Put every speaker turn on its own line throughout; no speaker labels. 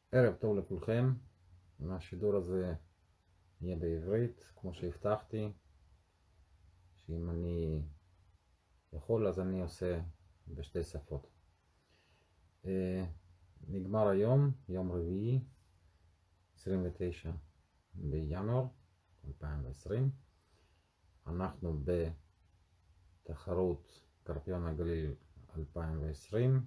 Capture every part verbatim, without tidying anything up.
ערב טוב לכולכם. השידור הזה יהיה בעברית, כמו שהבטחתי, שאם אני יכול אז אני עושה בשתי שפות. נגמר היום, יום רביעי, עשרים ותשעה בינואר אלפיים ועשרים. אנחנו בתחרות קרפיון הגליל אלפיים ועשרים.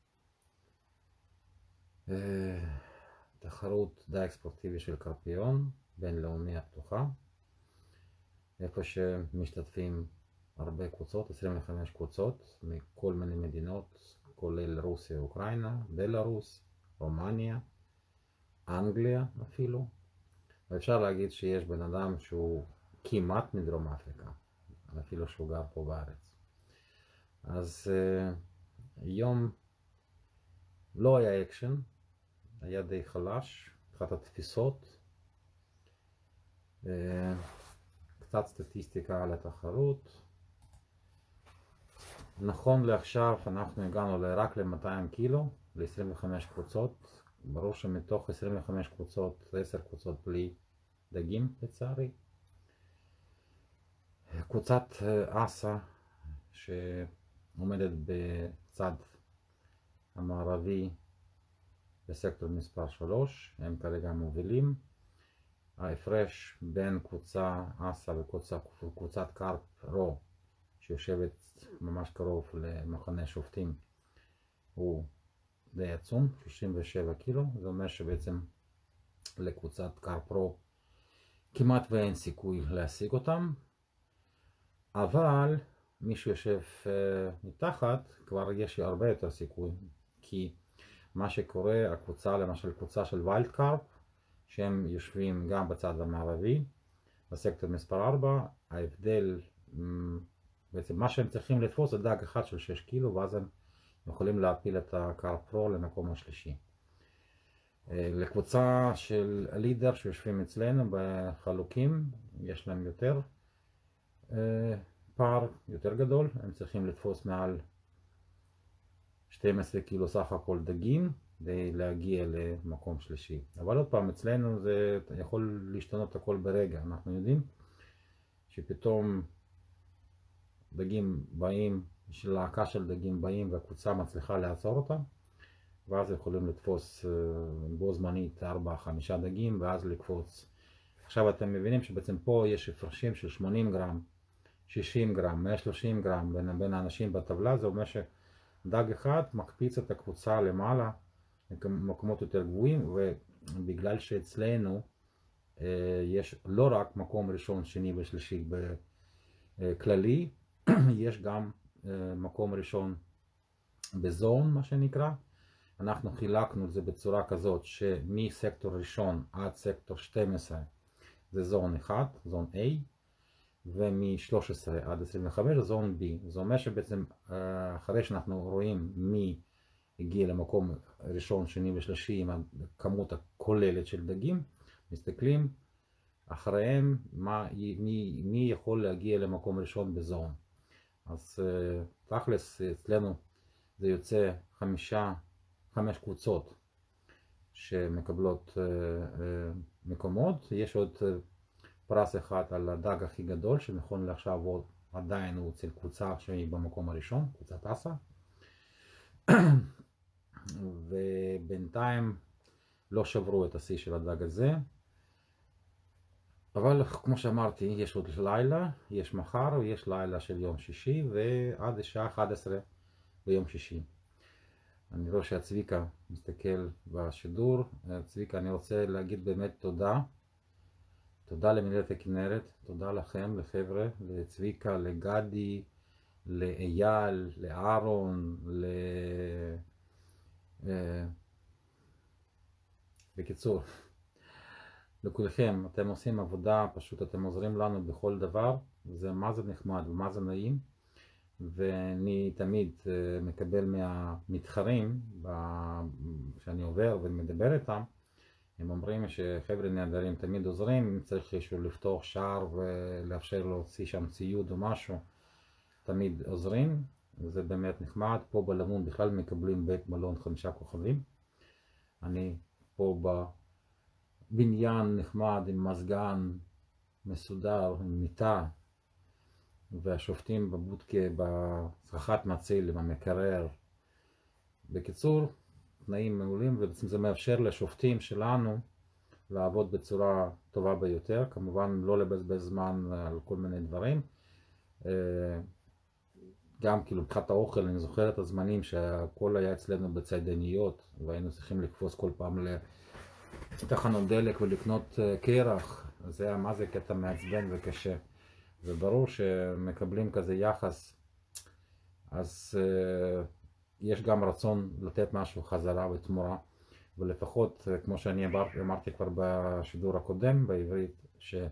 תחרות דייג ספורטיבי של קרפיון, בינלאומי הפתוחה, איפה שמשתתפים הרבה קבוצות, עשרים וחמש קבוצות מכל מיני מדינות, כולל רוסיה, אוקראינה, בלרוס, רומניה, אנגליה אפילו. ואפשר להגיד שיש בן אדם שהוא כמעט מדרום אפריקה, אפילו שהוא גר פה בארץ. אז יום לא היה אקשן, היה די חלש, אחת התפיסות, קצת סטטיסטיקה על התחרות. נכון לעכשיו אנחנו הגענו רק ל-מאתיים קילו, ל-עשרים וחמש קבוצות. ברור שמתוך עשרים וחמש קבוצות, עשר קבוצות בלי דגים לצערי. קבוצת אסה שעומדת בצד המערבי בסקטור מספר שלוש, הם כרגע מובילים. ההפרש בין קבוצה אסה וקבוצת קרפ רו, שיושבת ממש קרוב למחנה שופטים, הוא די עצום, שישים ושבע קילו. זה אומר שבעצם לקבוצת קרפ רו כמעט ואין סיכוי להשיג אותם, אבל מי שיושב מתחת כבר יש לי הרבה יותר סיכוי, כי מה שקורה, הקבוצה, למשל קבוצה של ויילד קרפ, שהם יושבים גם בצד המערבי, בסקטור מספר ארבע, ההבדל, בעצם מה שהם צריכים לתפוס זה דג אחד של שש קילו, ואז הם יכולים להפיל את הקרפ רו למקום השלישי. לקבוצה של לידר שיושבים אצלנו בחלוקים, יש להם יותר פער יותר גדול, הם צריכים לתפוס מעל שתים עשרה קילו סך הכל דגים כדי להגיע למקום שלישי. אבל עוד פעם, אצלנו זה יכול להשתנות הכל ברגע. אנחנו יודעים שפתאום דגים באים, להקה של דגים באים והקבוצה מצליחה לעצור אותם, ואז יכולים לתפוס בו זמנית ארבע חמש דגים ואז לקפוץ. עכשיו אתם מבינים שבעצם פה יש הפרשים של שמונים גרם, שישים גרם, מאה ושלושים גרם בין, בין האנשים בטבלה. זה אומר שדג אחד מקפיץ את הקבוצה למעלה למקומות יותר גבוהים, ובגלל שאצלנו יש לא רק מקום ראשון, שני ושלישי בכללי, יש גם מקום ראשון בזון, מה שנקרא. אנחנו חילקנו את זה בצורה כזאת שמסקטור ראשון עד סקטור שתים עשרה זה זון אחד, זון A, ומ-שלוש עשרה עד עשרים וחמש זה זון B. זה אומר שבעצם אחרי שאנחנו רואים מי הגיע למקום ראשון, שני ושלישי עם הכמות הכוללת של דגים, מסתכלים אחריהם מה, מי, מי יכול להגיע למקום ראשון בזון. אז תכלס אצלנו זה יוצא חמישה, חמש קבוצות שמקבלות מקומות. יש עוד פרס אחד על הדג הכי גדול, שנכון לעכשיו הוא עדיין הוא אצל קבוצה שהיא במקום הראשון, קבוצת אסה. ובינתיים לא שברו את השיא של הדג הזה. אבל כמו שאמרתי, יש עוד לילה, יש מחר ויש לילה של יום שישי, ועד השעה אחת עשרה ביום שישי. אני רואה שהצביקה מסתכל בשידור. צביקה, אני רוצה להגיד באמת תודה. תודה למנהלת הכנרת, תודה לכם, לחבר'ה, לצביקה, לגדי, לאייל, לארון, ל... בקיצור, לכולכם. אתם עושים עבודה, פשוט אתם עוזרים לנו בכל דבר, זה מה זה נחמד ומה זה נעים. ואני תמיד מקבל מהמתחרים כשאני עובר ומדבר איתם, הם אומרים שחבר'ה נהדרים תמיד עוזרים, אם צריך איזשהו לפתוח שער ולאפשר להוציא שם ציוד או משהו, תמיד עוזרים, זה באמת נחמד. פה בלמון בכלל מקבלים בית מלון חמישה כוכבים. אני פה בבניין נחמד עם מזגן מסודר, עם מיטה, והשופטים בבודקה בצרחת מציל עם המקרר. בקיצור, תנאים מעולים, ובעצם זה מאפשר לשופטים שלנו לעבוד בצורה טובה ביותר, כמובן לא לבזבז זמן על כל מיני דברים. גם כאילו מבחינת האוכל, אני זוכר את הזמנים שהכל היה אצלנו בציידניות, והיינו צריכים לקפוץ כל פעם לתחנות דלק ולקנות קרח. זה היה מה זה קטע מעצבן וקשה, וברור שמקבלים כזה יחס, אז uh, יש גם רצון לתת משהו חזרה ותמורה, ולפחות כמו שאני אמרתי כבר בשידור הקודם בעברית,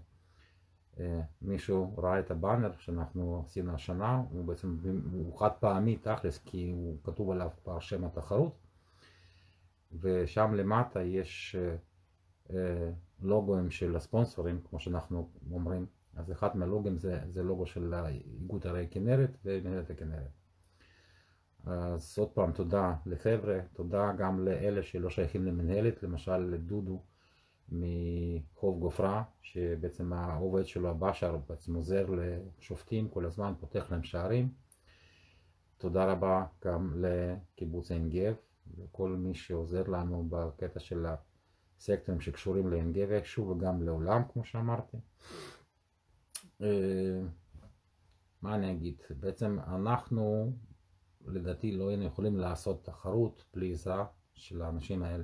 שמישהו ראה את הבאנר שאנחנו עשינו השנה, הוא בעצם הוא חד פעמי תכלס, כי הוא כתוב עליו כבר שם התחרות, ושם למטה יש uh, uh, לוגוים של הספונסורים, כמו שאנחנו אומרים. אז אחד מהלוגים זה, זה לוגו של איגוד ערי כנרת ומנהלת הכנרת. אז עוד פעם תודה לחבר'ה, תודה גם לאלה שלא שייכים למנהלת, למשל לדודו מחוב גופרה, שבעצם העובד שלו הבשר בעצם עוזר לשופטים כל הזמן, פותח להם שערים. תודה רבה גם לקיבוץ עין גב, לכל מי שעוזר לנו בקטע של הסקטורים שקשורים לעין גב איכשהו, וגם לעולם כמו שאמרתי. מה אני אגיד? בעצם אנחנו לדעתי לא היינו יכולים לעשות תחרות בלי עזרה של האנשים האלה,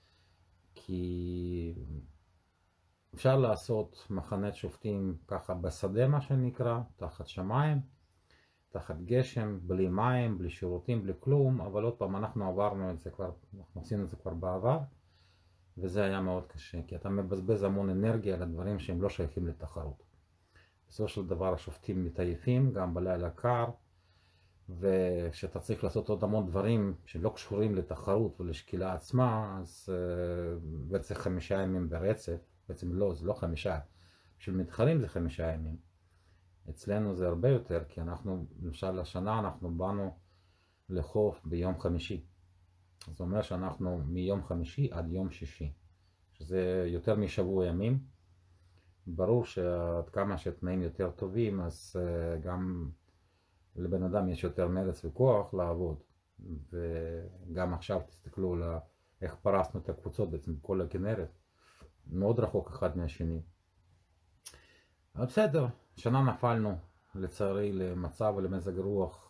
כי אפשר לעשות מחנת שופטים ככה בשדה מה שנקרא, תחת שמיים, תחת גשם, בלי מים, בלי שירותים, בלי כלום, אבל עוד פעם אנחנו עברנו את זה כבר, אנחנו עשינו את זה כבר בעבר, וזה היה מאוד קשה, כי אתה מבזבז המון אנרגיה על הדברים שהם לא שייכים לתחרות. בסופו של דבר השופטים מתעייפים, גם בלילה קר, וכשאתה צריך לעשות עוד המון דברים שלא קשורים לתחרות ולשקילה עצמה, אז בעצם חמישה ימים ברצף, בעצם לא, זה לא חמישה, בשביל מתחרים זה חמישה ימים. אצלנו זה הרבה יותר, כי אנחנו, למשל השנה אנחנו באנו לחוף ביום חמישי. זאת אומרת שאנחנו מיום חמישי עד יום שישי, שזה יותר משבוע ימים. ברור שעד כמה שהתנאים יותר טובים, אז גם לבן אדם יש יותר מרץ וכוח לעבוד. וגם עכשיו תסתכלו על איך פרסנו את הקבוצות בעצם כל הכנרת, מאוד רחוק אחד מהשני. אבל בסדר, שנה נפלנו לצערי למצב ולמזג רוח,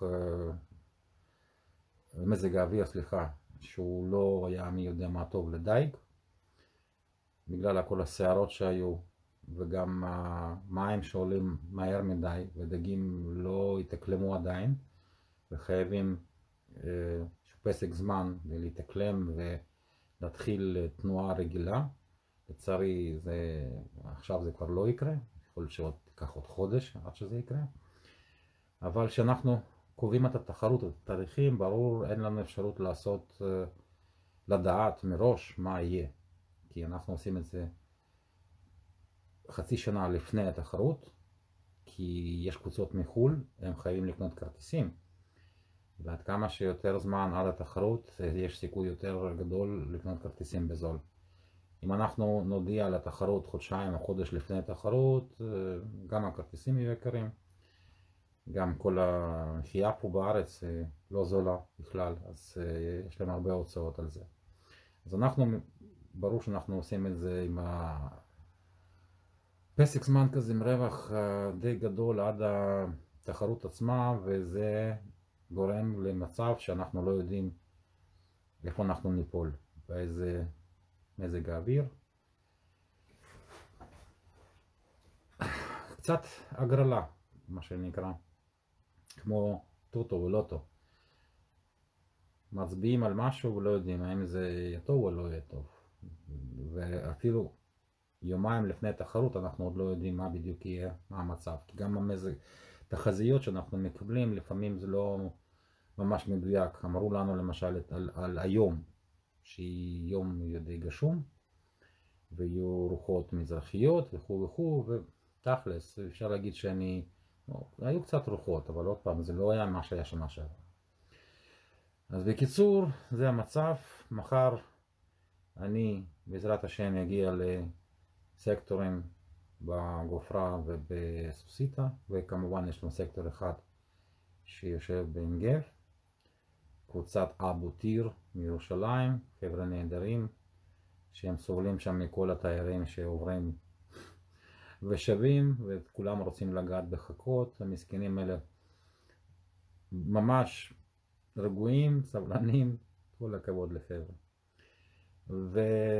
מזג האוויר סליחה, שהוא לא היה מי יודע מה טוב לדייג, בגלל כל הסערות שהיו, וגם המים שעולים מהר מדי, ודגים לא התאקלמו עדיין, וחייבים פסק זמן להתאקלם ולהתחיל תנועה רגילה. לצערי זה, עכשיו זה כבר לא יקרה, יכול להיות שעוד תיקח עוד חודש עד שזה יקרה, אבל כשאנחנו קובעים את התחרות ואת התאריכים, ברור אין לנו אפשרות לעשות, לדעת מראש מה יהיה, כי אנחנו עושים את זה חצי שנה לפני התחרות, כי יש קבוצות מחול, הם חייבים לקנות כרטיסים, ועד כמה שיותר זמן עד התחרות יש סיכוי יותר גדול לקנות כרטיסים בזול. אם אנחנו נודיע על התחרות חודשיים או חודש לפני התחרות, גם הכרטיסים יהיו יקרים, גם כל המחיה פה בארץ לא זולה בכלל, אז יש להם הרבה הוצאות על זה. אז אנחנו, ברור שאנחנו עושים את זה עם פסק זמן כזה עם רווח די גדול עד התחרות עצמה, וזה גורם למצב שאנחנו לא יודעים איפה אנחנו ניפול, באיזה מזג האוויר. קצת הגרלה, מה שנקרא, כמו טוטו ולוטו. מצביעים על משהו ולא יודעים האם זה יהיה טוב או לא יהיה טוב. ואפילו יומיים לפני התחרות אנחנו עוד לא יודעים מה בדיוק יהיה, מה המצב. כי גם המזג, תחזיות שאנחנו מקבלים, לפעמים זה לא ממש מדויק. אמרו לנו למשל על, על היום, שהיא יום די גשום, ויהיו רוחות מזרחיות וכו' וכו', ותכלס, אפשר להגיד שאני, לא, היו קצת רוחות, אבל עוד פעם, זה לא היה מה שהיה שנה שעברה. אז בקיצור, זה המצב. מחר אני בעזרת השם יגיע לסקטורים בגופרה ובסוסיתא, וכמובן יש לנו סקטור אחד שיושב בעין גב, קבוצת אבו טיר מירושלים, חבר'ה נהדרים, שהם סובלים שם מכל התיירים שעוברים ושבים, וכולם רוצים לגעת בחכות. המסכנים האלה ממש רגועים, סבלנים, כל הכבוד לחבר'ה. ו...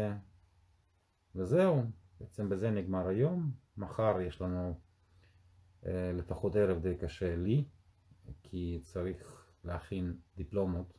וזהו, בעצם בזה נגמר היום. מחר יש לנו אה, לפחות ערב די קשה לי, כי צריך להכין דיפלומות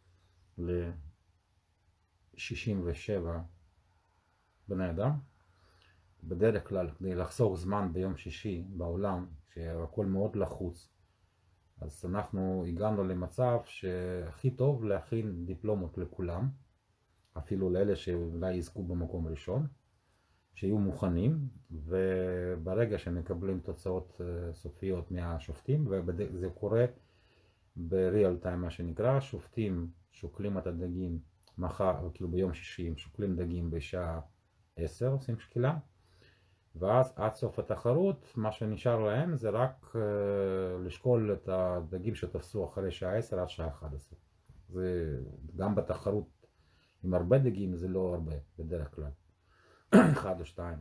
ל-שישים ושבע בני אדם. בדרך כלל, כדי לחסוך זמן ביום שישי בעולם, שהכל מאוד לחוץ, אז אנחנו הגענו למצב שהכי טוב להכין דיפלומות לכולם, אפילו לאלה שאולי יזכו במקום ראשון, שיהיו מוכנים, וברגע שמקבלים תוצאות סופיות מהשופטים, וזה קורה בריאל טיים מה שנקרא, שופטים שוקלים את הדגים מחר, כאילו ביום שישי, הם שוקלים דגים בשעה עשר, עושים שקילה, ואז עד סוף התחרות מה שנשאר להם זה רק uh, לשקול את הדגים שתפסו אחרי שעה עשר עד שעה אחת עשרה. זה גם בתחרות עם הרבה דגים זה לא הרבה בדרך כלל, אחד או שתיים.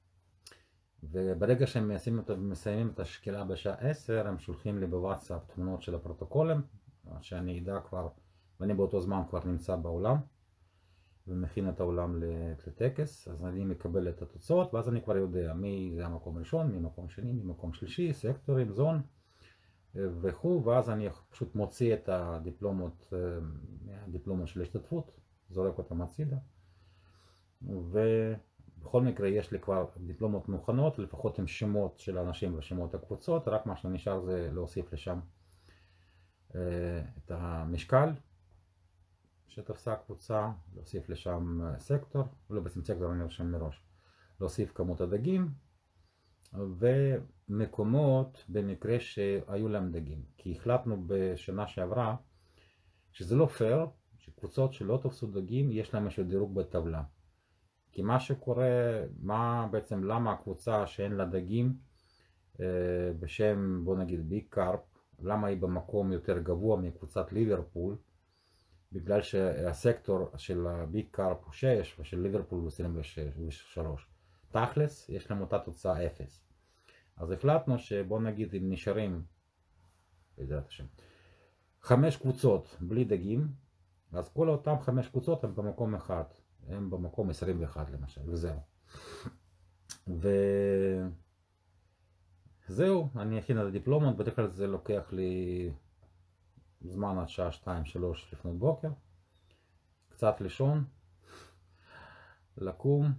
וברגע שהם מסיימים את השקילה בשעה עשר, הם שולחים לי בוואטסאפ תמונות של הפרוטוקולים, שאני אדע כבר, ואני באותו זמן כבר נמצא בעולם ומכין את העולם לטקס, אז אני מקבל את התוצאות, ואז אני כבר יודע מי זה המקום הראשון, מי מקום שני, מי מקום שלישי, סקטורים, זון וכו', ואז אני פשוט מוציא את הדיפלומות, הדיפלומות של השתתפות, זורק אותם הצידה, ובכל מקרה יש לי כבר דיפלומות מוכנות, לפחות עם שמות של אנשים ושמות הקבוצות, רק מה שנשאר זה להוסיף לשם את המשקל שתפסה הקבוצה, להוסיף לשם סקטור, לא בעצם סקטור אני רשם מראש, להוסיף כמות הדגים ומקומות במקרה שהיו להם דגים, כי החלטנו בשנה שעברה שזה לא פייר שקבוצות שלא תופסו דגים יש להם איזשהו דירוג בטבלה, כי מה שקורה, מה בעצם למה הקבוצה שאין לה דגים בשם בוא נגיד ביג קארפ, למה היא במקום יותר גבוה מקבוצת ליברפול, בגלל שהסקטור של הביג קארפ הוא שש ושל ליברפול הוא עשרים ושלוש. תכלס יש להם אותה תוצאה אפס. אז החלטנו שבוא נגיד אם נשארים בעזרת השם חמש קבוצות בלי דגים, אז כל אותם חמש קבוצות הם במקום אחד, הם במקום עשרים ואחת למשל, וזהו. וזהו, אני אכין את הדיפלומות, בדרך כלל זה לוקח לי זמן עד שעה שתיים שלוש לפנות בוקר, קצת לישון, לקום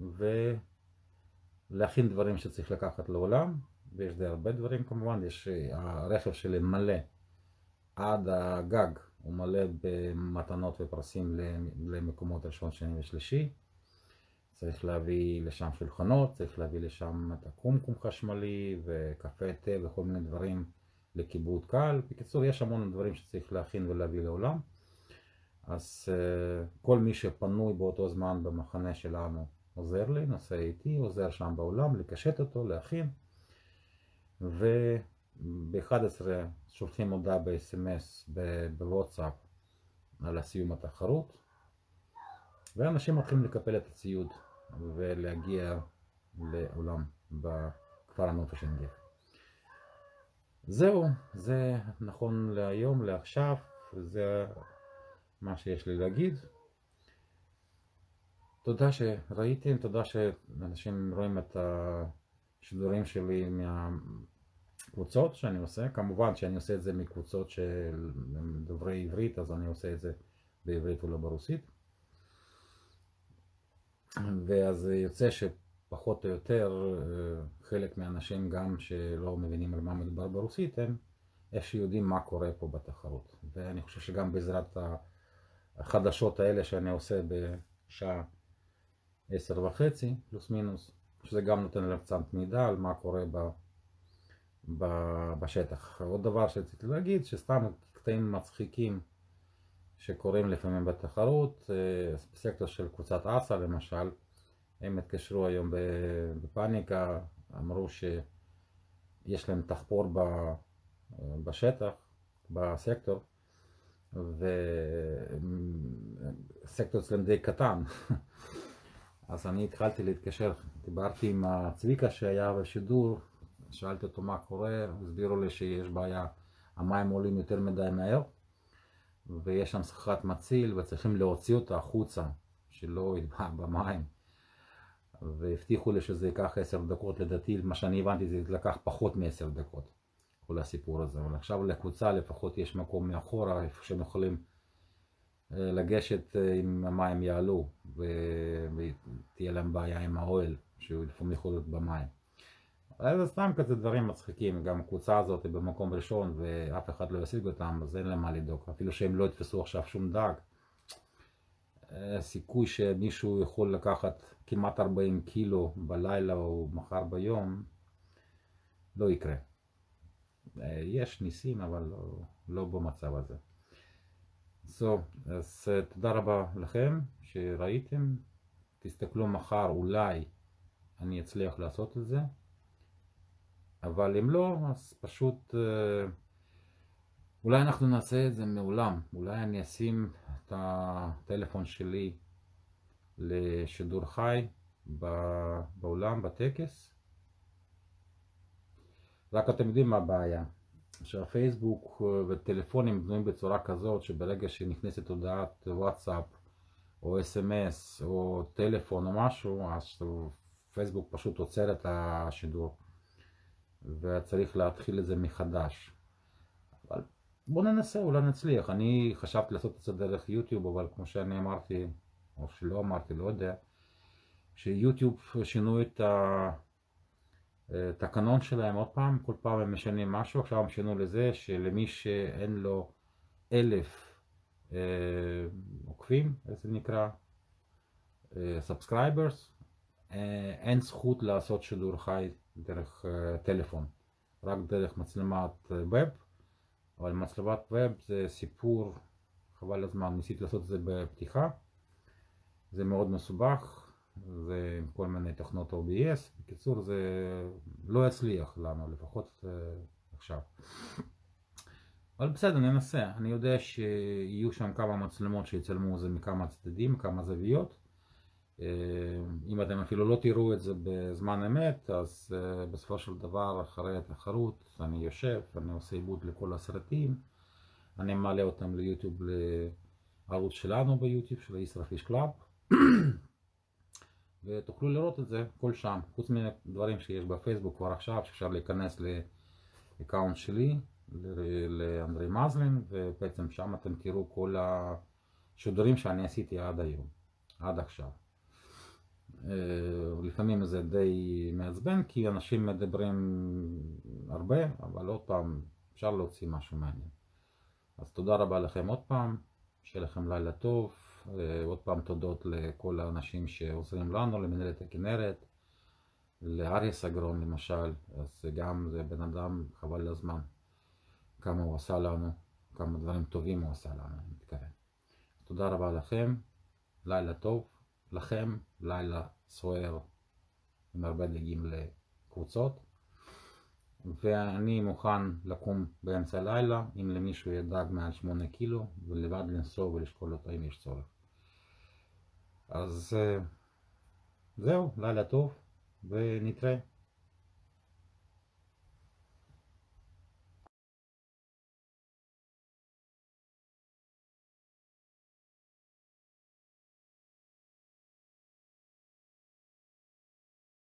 ולהכין דברים שצריך לקחת לעולם, ויש די הרבה דברים כמובן, יש הרכב שלי מלא עד הגג, הוא מלא במתנות ופרסים למקומות ראשון, שני ושלישי, צריך להביא לשם שולחנות, צריך להביא לשם את הקומקום חשמלי וקפה תה וכל מיני דברים לכיבוד קל. בקיצור, יש המון דברים שצריך להכין ולהביא לעולם. אז uh, כל מי שפנוי באותו זמן במחנה שלנו עוזר לי, נוסע איתי, עוזר שם בעולם, לקשט אותו, להכין. וב-אחת עשרה שולחים הודעה ב-אס אם אס בוואטסאפ על הסיום התחרות. ואנשים מתחילים לקפל את הציוד ולהגיע לעולם בכפר הנופש עין גב. זהו, זה נכון להיום, לעכשיו, זה מה שיש לי להגיד. תודה שראיתם, תודה שאנשים רואים את השידורים שלי מהקבוצות שאני עושה. כמובן שאני עושה את זה מקבוצות של דוברי עברית, אז אני עושה את זה בעברית ולא ברוסית. ואז יוצא שפחות או יותר חלק מהאנשים גם שלא מבינים על מה מדובר ברוסית, הם איפה יודעים מה קורה פה בתחרות. ואני חושב שגם בעזרת החדשות האלה שאני עושה בשעה עשר וחצי, פלוס מינוס, שזה גם נותן להם קצת מידע על מה קורה ב, ב, בשטח. עוד דבר שרציתי להגיד, שסתם קטעים מצחיקים שקורים לפעמים בתחרות, בסקטור של קבוצת אסה למשל, הם התקשרו היום בפאניקה, אמרו שיש להם תחפור בשטח, בסקטור, וסקטור אצלם די קטן. אז אני התחלתי להתקשר, דיברתי עם הצביקה שהיה בשידור, שאלתי אותו מה קורה, הסבירו לי שיש בעיה, המים עולים יותר מדי מהר, ויש שם סככת מציל וצריכים להוציא אותה החוצה, שלא יטבע במים. והבטיחו לי שזה ייקח עשר דקות, לדעתי, מה שאני הבנתי זה לקח פחות מעשר דקות, כל הסיפור הזה. אבל עכשיו לקבוצה לפחות יש מקום מאחורה, איפה שהם יכולים לגשת אם המים יעלו, ותהיה להם בעיה עם האוהל, שלפעמים יכול להיות במים. זה סתם כזה דברים מצחיקים, גם הקבוצה הזאת היא במקום ראשון ואף אחד לא ישיג אותם, אז אין להם מה לדאוג, אפילו שהם לא יתפסו עכשיו שום דג. הסיכוי שמישהו יכול לקחת כמעט ארבעים קילו בלילה או מחר ביום לא יקרה. יש ניסים אבל לא, לא במצב הזה. So, אז תודה רבה לכם שראיתם, תסתכלו מחר, אולי אני אצליח לעשות את זה, אבל אם לא, אז פשוט אולי אנחנו נעשה את זה מעולם, אולי אני אשים את הטלפון שלי לשידור חי באולם, בטקס. רק אתם יודעים מה הבעיה, שהפייסבוק וטלפונים בנויים בצורה כזאת שברגע שנכנסת הודעת וואטסאפ או אס אם אס או טלפון או משהו, אז פייסבוק פשוט עוצר את השידור וצריך להתחיל את זה מחדש. אבל בואו ננסה, אולי נצליח. אני חשבתי לעשות את זה דרך יוטיוב, אבל כמו שאני אמרתי, או שלא אמרתי, לא יודע, שיוטיוב שינו את התקנון שלהם עוד פעם, כל פעם הם משנים משהו. עכשיו הם שינו לזה שלמי שאין לו אלף אה, עוקבים, איך זה נקרא, אה, subscribers, אה, אין זכות לעשות שידור חי דרך אה, טלפון, רק דרך מצלמת ווב. אבל מצלמת ווב זה סיפור חבל הזמן, ניסיתי לעשות את זה בפתיחה, זה מאוד מסובך, זה עם כל מיני תוכנות או בי אס, בקיצור זה לא יצליח לנו, לפחות uh, עכשיו. אבל בסדר, ננסה. אני יודע שיהיו שם כמה מצלמות שיצלמו זה מכמה צדדים, כמה זוויות. Uh, אם אתם אפילו לא תראו את זה בזמן אמת, אז uh, בסופו של דבר אחרי התחרות אני יושב, אני עושה עיבוד לכל הסרטים, אני מעלה אותם ליוטיוב, לערוץ שלנו ביוטיוב, של ישראפיש קלאב. ותוכלו לראות את זה כל שם, חוץ מדברים שיש בפייסבוק כבר עכשיו, שאפשר להיכנס לאקאונט שלי, לאנדרי מזלין, ובעצם שם אתם תראו כל השידורים שאני עשיתי עד היום, עד עכשיו. לפעמים זה די מעצבן, כי אנשים מדברים הרבה, אבל עוד פעם אפשר להוציא משהו מעניין. אז תודה רבה לכם עוד פעם, שיהיה לכם לילה טוב. עוד פעם תודות לכל האנשים שעוזרים לנו, למנהלת הכנרת, לאריה סגרון למשל, אז גם זה בן אדם חבל לזמן, כמה הוא עשה לנו, כמה דברים טובים הוא עשה לנו, אני מתכוון. תודה רבה לכם, לילה טוב לכם, לילה סוער עם הרבה דגים לקבוצות, ואני מוכן לקום באמצע הלילה אם למישהו ידאג מעל שמונה קילו, ולבד לנסוע ולשקול אותו אם יש צורך. אז זהו, לילה טוב ונתראה.